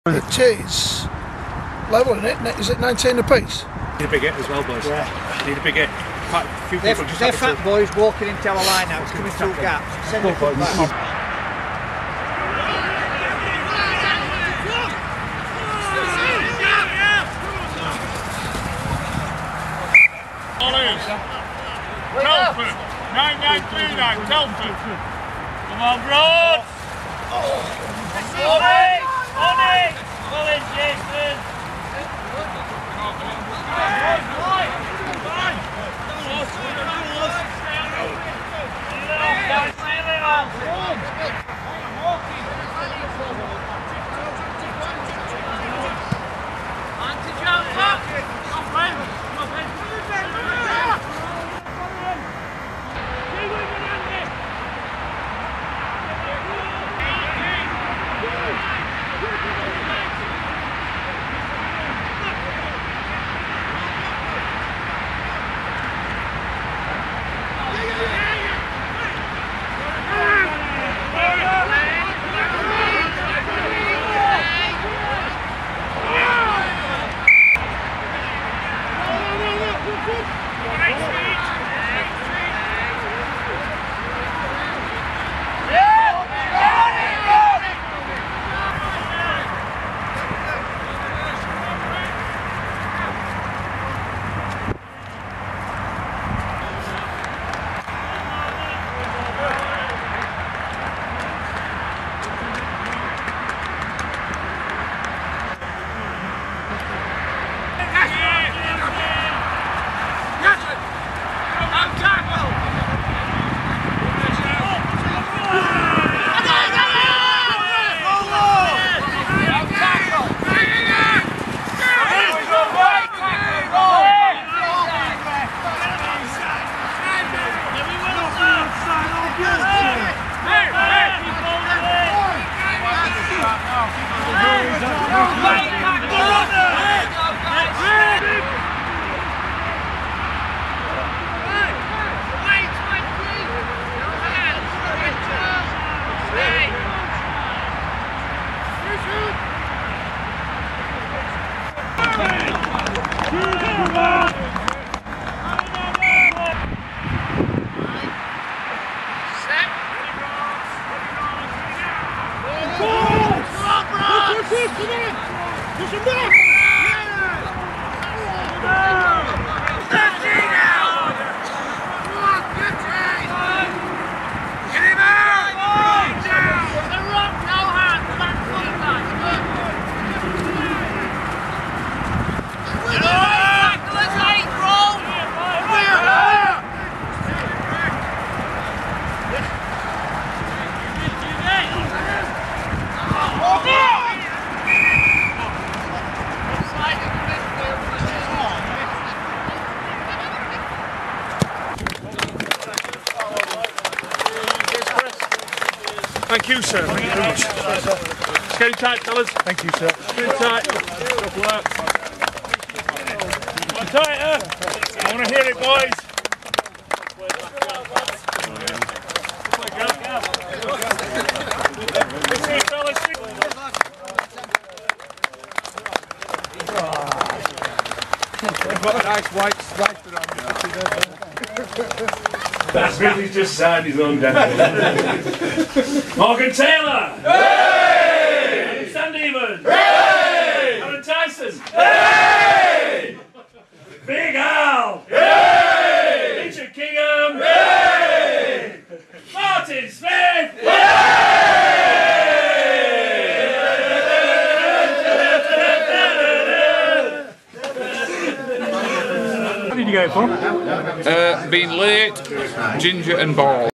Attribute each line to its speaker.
Speaker 1: The cheese level in it, is it 19 a piece?
Speaker 2: Need a big hit as well, boys. Yeah. Need a big hit. Quite a few people just
Speaker 3: they're fat boys walking into our line now, it's coming through gaps. Send them back.
Speaker 4: Telford, 9939, Telford. Come on, Broad. On it. Well in, Jason.
Speaker 2: Thank you, sir. Thank you very much. It's getting tight, fellas. Thank you, sir. It's getting tight. Good work. Come on, tighter. I want to hear it, boys. Let's see, fellas.
Speaker 1: I've got a nice white stripe on me.
Speaker 2: That's because he's just signed his own death. Morgan Taylor!
Speaker 4: Hey!
Speaker 2: Stan Demon!
Speaker 4: Hey!
Speaker 2: Aaron Tyson!
Speaker 4: Hey!
Speaker 2: Big Al!
Speaker 4: Hey!
Speaker 2: Richard Kingham!
Speaker 4: Hey!
Speaker 2: Martin Smith!
Speaker 5: What did you go for?
Speaker 6: Being late, ginger and ball.